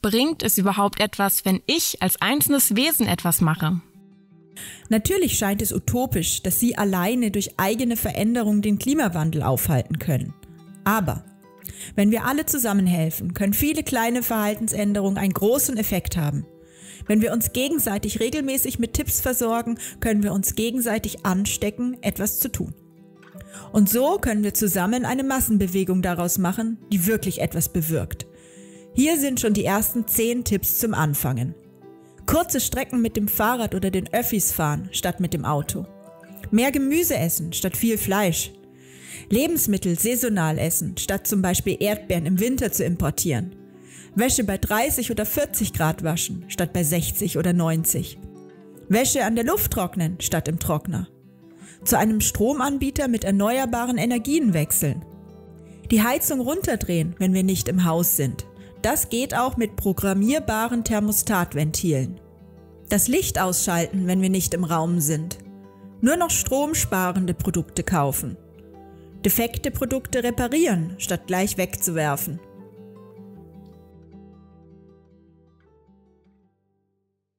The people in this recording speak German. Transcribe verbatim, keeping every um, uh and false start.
bringt es überhaupt etwas, wenn ich als einzelnes Wesen etwas mache? Natürlich scheint es utopisch, dass Sie alleine durch eigene Veränderung den Klimawandel aufhalten können. Aber wenn wir alle zusammenhelfen, können viele kleine Verhaltensänderungen einen großen Effekt haben. Wenn wir uns gegenseitig regelmäßig mit Tipps versorgen, können wir uns gegenseitig anstecken, etwas zu tun. Und so können wir zusammen eine Massenbewegung daraus machen, die wirklich etwas bewirkt. Hier sind schon die ersten zehn Tipps zum Anfangen. Kurze Strecken mit dem Fahrrad oder den Öffis fahren, statt mit dem Auto. Mehr Gemüse essen, statt viel Fleisch. Lebensmittel saisonal essen, statt zum Beispiel Erdbeeren im Winter zu importieren. Wäsche bei dreißig oder vierzig Grad waschen, statt bei sechzig oder neunzig. Wäsche an der Luft trocknen, statt im Trockner. Zu einem Stromanbieter mit erneuerbaren Energien wechseln. Die Heizung runterdrehen, wenn wir nicht im Haus sind. Das geht auch mit programmierbaren Thermostatventilen. Das Licht ausschalten, wenn wir nicht im Raum sind. Nur noch stromsparende Produkte kaufen. Defekte Produkte reparieren, statt gleich wegzuwerfen.